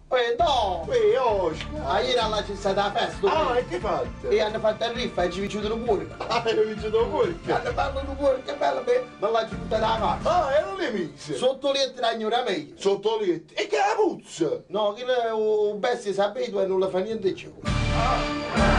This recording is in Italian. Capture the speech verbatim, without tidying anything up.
Eh, no! Ehi, Oscar! Ah, ieri alla c'è stata la festa, Ah, dove? e che fate? E hanno fatto il riffa e ci vinciuto un porco. Ah, ero vincito voi? Hanno fatto un porco, che bello, me me l'ha giunta da casa. Ah, ero le mise! Sotto lettera ignora me. Sotto letto. E che la puzza? No, che le- un bestia si abitua e non le fa niente più. Ah!